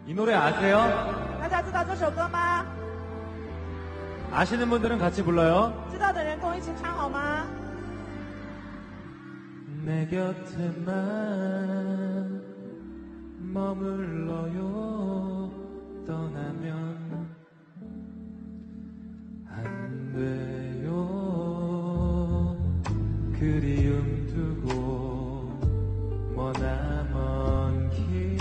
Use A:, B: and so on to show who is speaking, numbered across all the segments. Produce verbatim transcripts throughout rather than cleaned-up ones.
A: 이 노래 아세요?
B: 大家知道这首歌吗？
A: 아시는 분들은 같이 불러요.
B: 知道的人跟我一起唱好吗？
A: 내 곁에만 머물러요. 떠나면 안 돼요. 그리움 두고 머나먼 길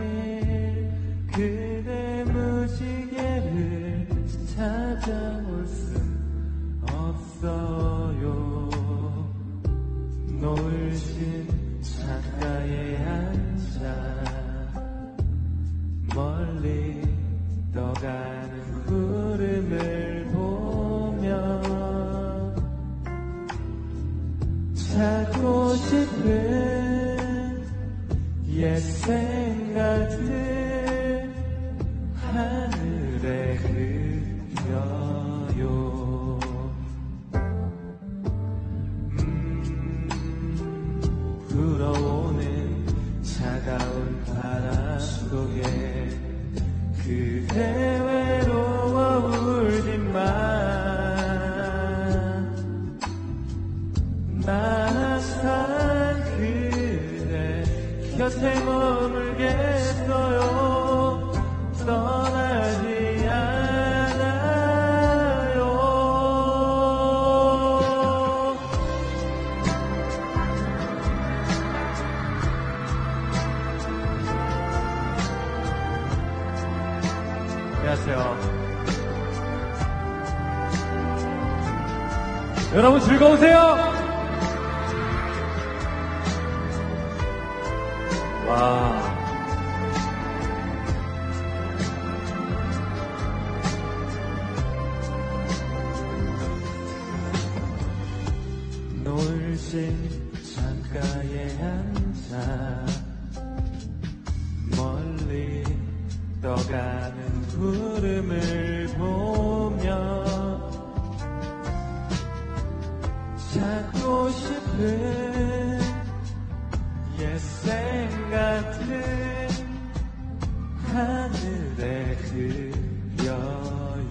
A: 그대 무지개를 찾아올 순 없어요. 노을진 창가에 앉아 멀리 떠가는 구름을 보며 찾고 싶은 옛 생각들 하늘에 그려요. 음, 불어오는 차가운 바람 속에 그대 외로워 울지마. 나 항상 그대 곁에 머물겠어요. 떠나지 않아요. 안녕하세요. 여러분 즐거우세요? 와. 노을진 창가에 앉아 멀리 떠가는 구름을 보며 찾고 싶은 옛 생각들 하늘에 그려요.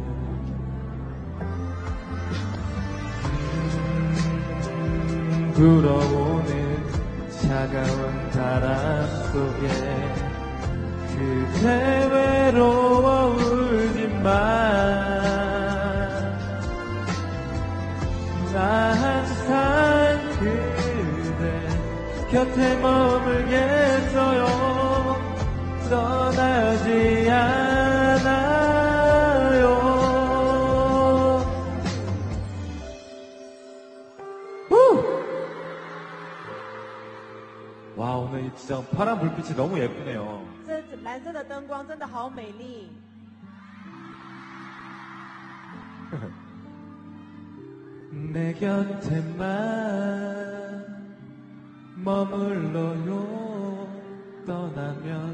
A: 음, 불어오는 차가운 바람 속에 그대 외로워 울지마. 나 항상 그대 곁에 머물겠어요. 떠나지 않아요. 후! 와, 오늘 진짜 파란 불빛이 너무 예쁘네요.
B: 这蓝色的灯光真的好美丽。
A: 내 곁에만 머물러요. 떠나면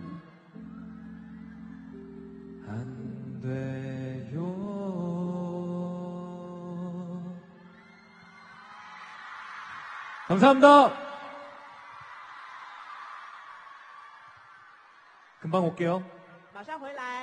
A: 안 돼요. 감사합니다. 금방 올게요.
B: 马上回来。